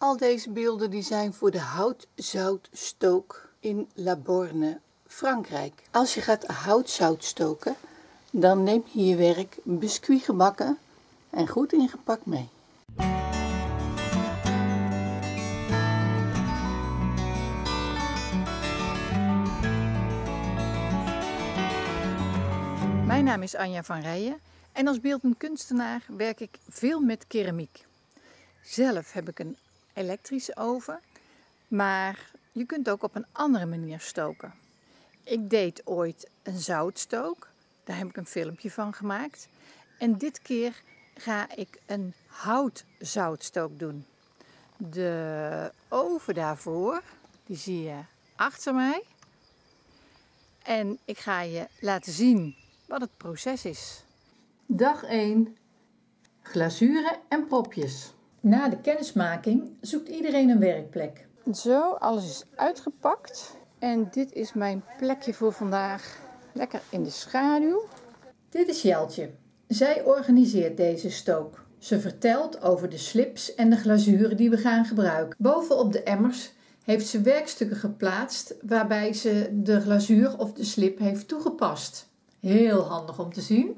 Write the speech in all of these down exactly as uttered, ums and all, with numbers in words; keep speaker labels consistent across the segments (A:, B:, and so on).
A: Al deze beelden die zijn voor de houtzoutstook in La Borne, Frankrijk. Als je gaat houtzout stoken, dan neem je je werk biscuit gebakken en goed ingepakt mee. Mijn naam is Anja van Rijen en als beeldend kunstenaar werk ik veel met keramiek. Zelf heb ik een elektrische oven, maar je kunt ook op een andere manier stoken. Ik deed ooit een zoutstook, daar heb ik een filmpje van gemaakt. En dit keer ga ik een houtzoutstook doen. De oven daarvoor, die zie je achter mij. En ik ga je laten zien wat het proces is. Dag één. Glazuren en propjes. Na de kennismaking zoekt iedereen een werkplek. Zo, alles is uitgepakt. En dit is mijn plekje voor vandaag. Lekker in de schaduw. Dit is Jeltje. Zij organiseert deze stook. Ze vertelt over de slips en de glazuren die we gaan gebruiken. Bovenop de emmers heeft ze werkstukken geplaatst waarbij ze de glazuur of de slip heeft toegepast. Heel handig om te zien.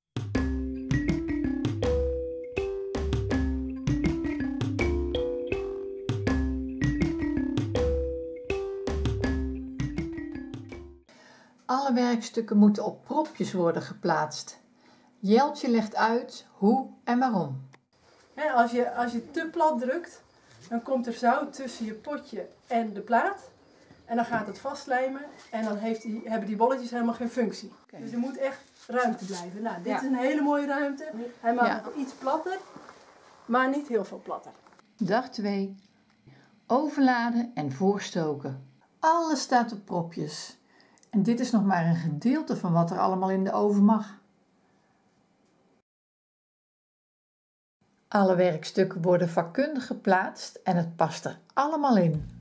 A: Alle werkstukken moeten op propjes worden geplaatst. Jeltje legt uit hoe en waarom.
B: Ja, als, je, als je te plat drukt, dan komt er zout tussen je potje en de plaat. En dan gaat het vastlijmen en dan heeft die, hebben die bolletjes helemaal geen functie. Okay. Dus er moet echt ruimte blijven. Nou, dit ja. is een hele mooie ruimte. Hij mag ja. nog iets platter, maar niet heel veel platter.
A: Dag twee. Overladen en voorstoken. Alles staat op propjes. En dit is nog maar een gedeelte van wat er allemaal in de oven mag. Alle werkstukken worden vakkundig geplaatst en het past er allemaal in.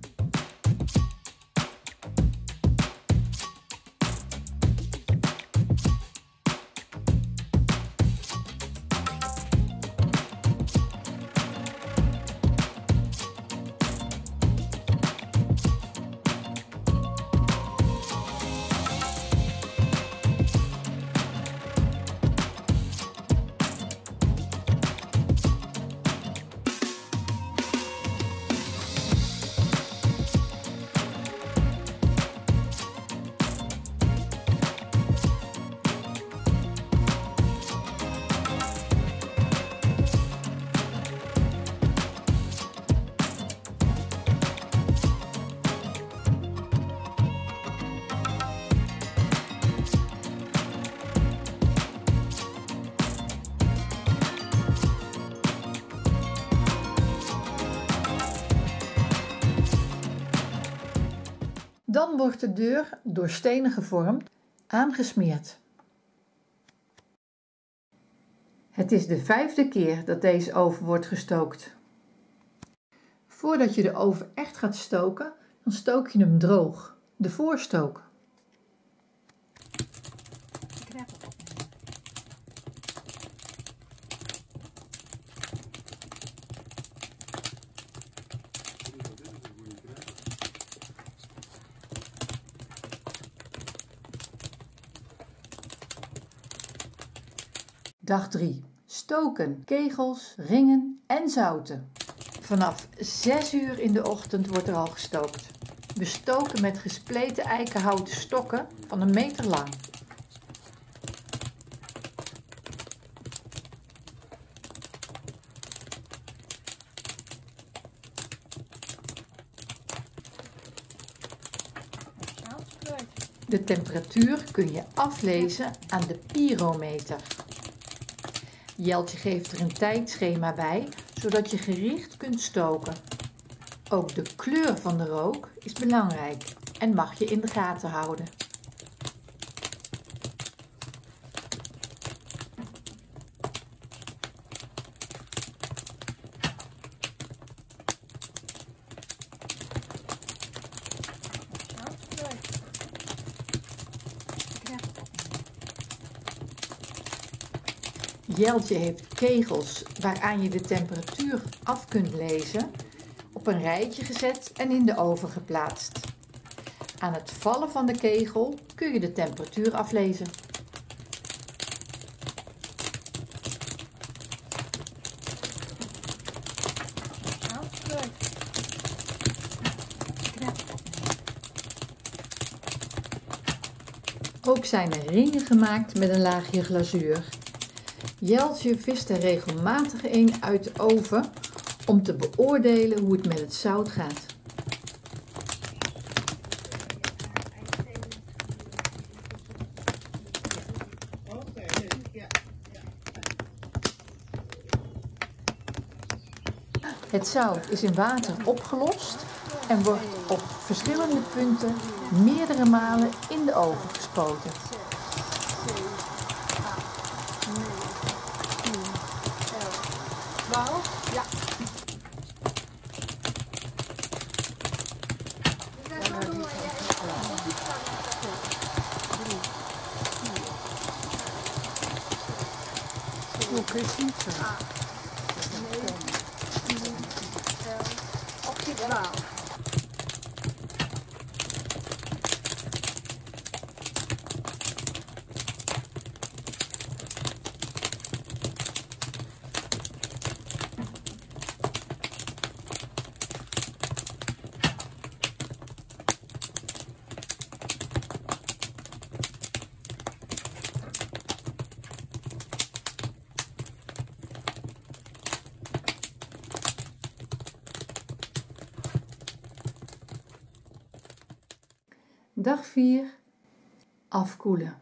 A: Dan wordt de deur door stenen gevormd aangesmeerd. Het is de vijfde keer dat deze oven wordt gestookt. Voordat je de oven echt gaat stoken, dan stook je hem droog, de voorstook. Dag drie. Stoken, kegels, ringen en zouten. Vanaf zes uur in de ochtend wordt er al gestookt. We stoken met gespleten eikenhouten stokken van een meter lang. De temperatuur kun je aflezen aan de pyrometer. Jeltje geeft er een tijdschema bij, zodat je gericht kunt stoken. Ook de kleur van de rook is belangrijk en mag je in de gaten houden. Jeltje heeft kegels waaraan je de temperatuur af kunt lezen op een rijtje gezet en in de oven geplaatst. Aan het vallen van de kegel kun je de temperatuur aflezen. Ook zijn er ringen gemaakt met een laagje glazuur. Jeltje vist er regelmatig een uit de oven om te beoordelen hoe het met het zout gaat. Het zout is in water opgelost en wordt op verschillende punten meerdere malen in de oven gespoten.
B: Ja.
A: Hoe kun je het zien? Dag vier. Afkoelen.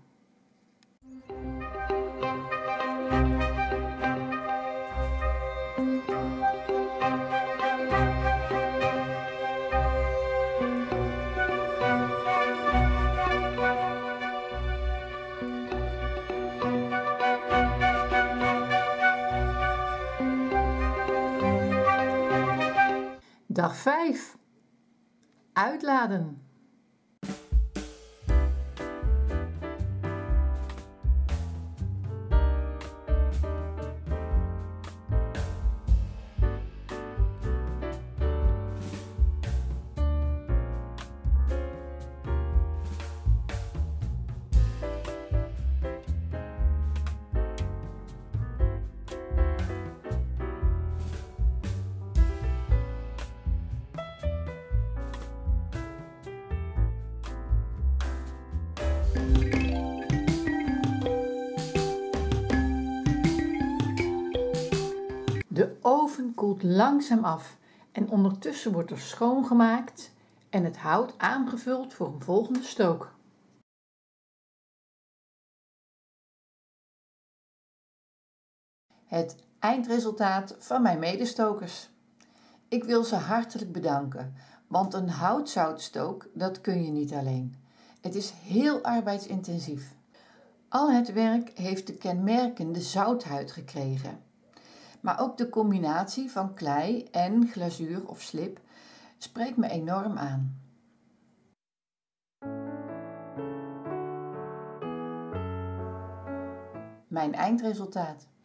A: Dag vijf. Uitladen. De oven koelt langzaam af en ondertussen wordt er schoongemaakt en het hout aangevuld voor een volgende stook. Het eindresultaat van mijn medestokers. Ik wil ze hartelijk bedanken, want een houtzoutstook, dat kun je niet alleen. Het is heel arbeidsintensief. Al het werk heeft de kenmerkende zouthuid gekregen. Maar ook de combinatie van klei en glazuur of slip spreekt me enorm aan. Mijn eindresultaat.